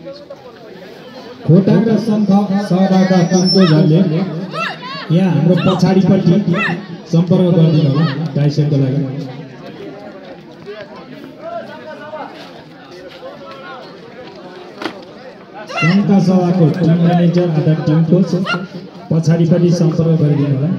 खोटाङ र शङ्ख सहभागका टिमको झन्डे यहाँ हाम्रो पछाडिपट्टि सम्पर्क गरिदिनु होला डाइसेटको लागि। शङ्ख सभाको टिम म्यानेजर अथवा टिम कोच पछाडिपट्टि सम्पर्क गरिदिनु होला।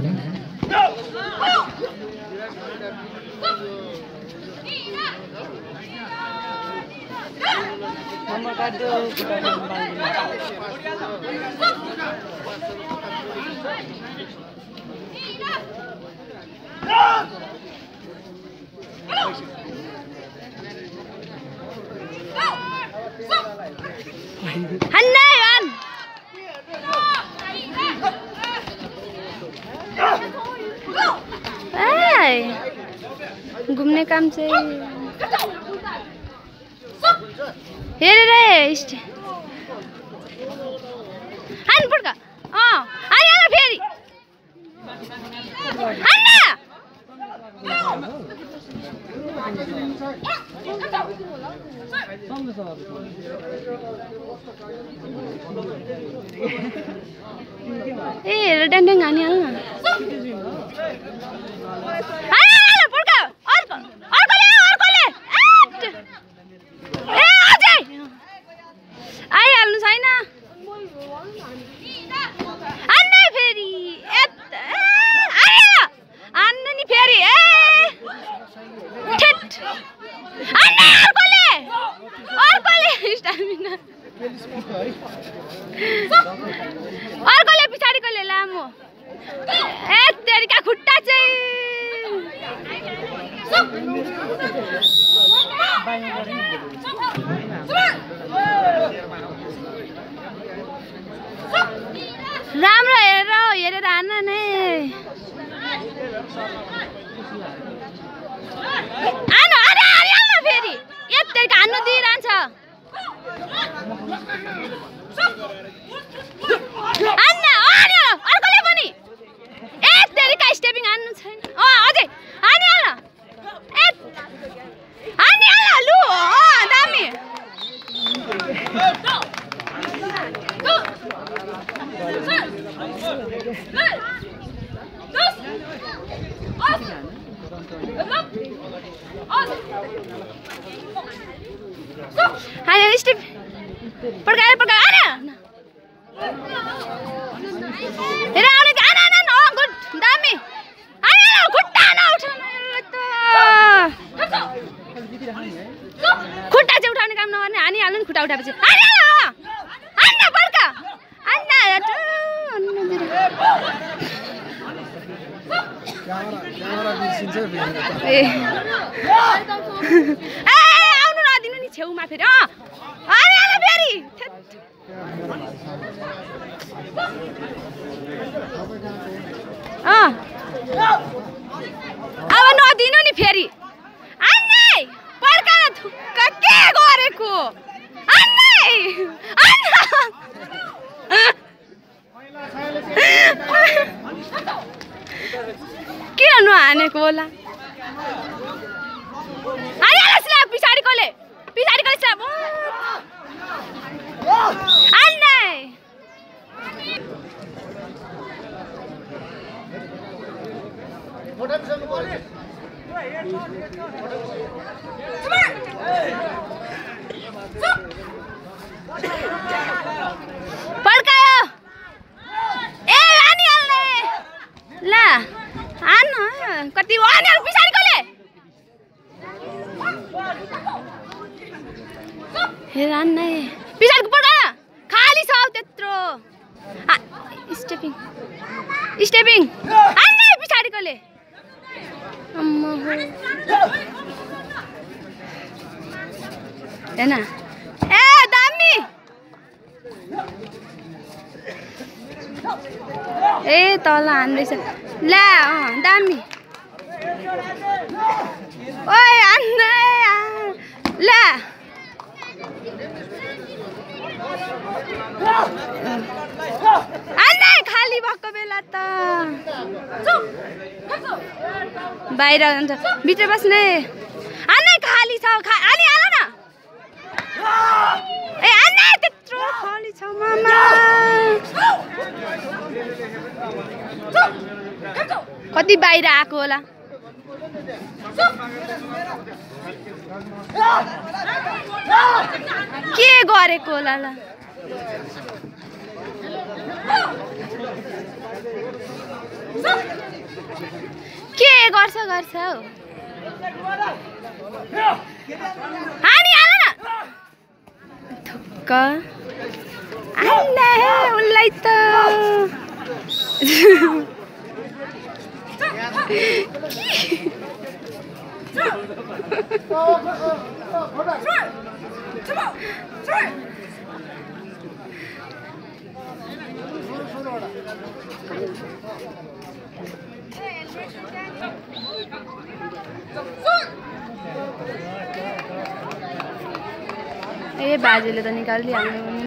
घुम्ने काम चाहिँ हेरेर हान पड्का हान फेरि ए हेर ड्याङ हानी हाल्न आइहाल्नु छैन हान्ने फेरि हान्नु नि फेरि अर्कोले पछाडिकोले लामो तेरिका खुट्टा चाहिँ राम्रो हेरेर हान्न नै फेरि यतिका हान्नु दिइरहन्छ अर्कोले पनि यतिका स्टेपिङ हान्नु छैन अझै हानिहाल लु दामी स्टेप पड्काएर गुड दामी खुट्टा खुट्टा चाहिँ उठाउने काम नगर्ने हानिहाल्नु नि खुट्टा उठाएपछि पड्का आउनु नदिनु नि छेउमा फेरि फेरि अब नदिनु नि फेरि पड्का थुक्क के गरेको किन नहानेको होला पछाडिकोले स्ल्याब पड्कायो हानिहाल्ने ल हान कति हानिहाल पछाडिकोले हेर हान्नै पछाडिको पड्का खाली छ त्यत्रो स्टेपिङ हान्नै पछाडिकोले हेर्न दामी तल हान्दैछ ल दामी ओए हान्दै ल हान्दै खाली भएको बेला त बाहिर जान्छ भित्र बस्ने हान्नै खाली छ हाल न हान्नै कति बाहिर आएको होला के गरेको होला ल के गर्छ हौ हानी हाल न थुक्क आले उलाई त ए बाजेले त निकालिदिहाल्नु